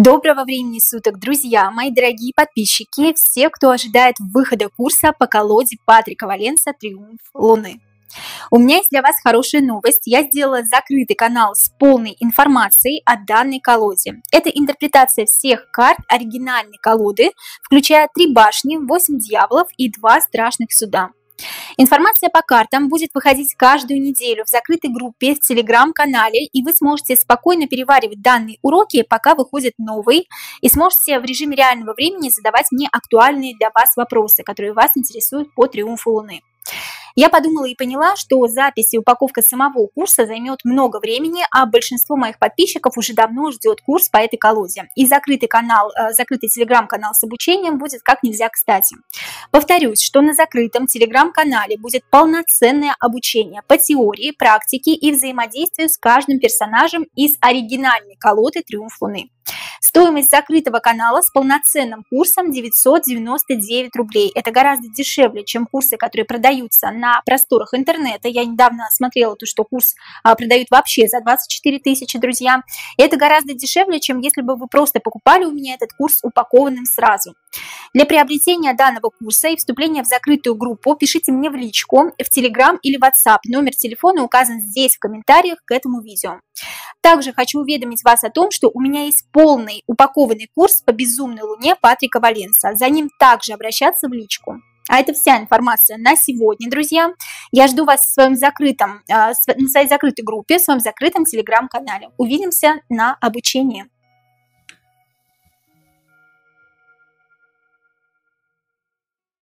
Доброго времени суток, друзья, мои дорогие подписчики, все, кто ожидает выхода курса по колоде Патрика Валенса «Триумф Луны». У меня есть для вас хорошая новость. Я сделала закрытый канал с полной информацией о данной колоде. Это интерпретация всех карт оригинальной колоды, включая 3 башни, 8 дьяволов и 2 страшных суда. Информация по картам будет выходить каждую неделю в закрытой группе в телеграм-канале, и вы сможете спокойно переваривать данные уроки, пока выходят новые, и сможете в режиме реального времени задавать мне актуальные для вас вопросы, которые вас интересуют по «Триумфу Луны». Я подумала и поняла, что запись и упаковка самого курса займет много времени, а большинство моих подписчиков уже давно ждет курс по этой колоде. И закрытый телеграм-канал с обучением будет как нельзя кстати. Повторюсь, что на закрытом телеграм-канале будет полноценное обучение по теории, практике и взаимодействию с каждым персонажем из оригинальной колоды «Триумф Луны». Стоимость закрытого канала с полноценным курсом 999 рублей. Это гораздо дешевле, чем курсы, которые продаются на просторах интернета. Я недавно смотрела, что курс продают вообще за 24 тысячи, друзья. Это гораздо дешевле, чем если бы вы просто покупали у меня этот курс упакованным сразу. Для приобретения данного курса и вступления в закрытую группу пишите мне в личку, в Telegram или WhatsApp. Номер телефона указан здесь в комментариях к этому видео. Также хочу уведомить вас о том, что у меня есть полный упакованный курс по «Безумной Луне» Патрика Валенса. За ним также обращаться в личку. А это вся информация на сегодня, друзья. Я жду вас на своей закрытой группе, в своем закрытом телеграм-канале. Увидимся на обучении.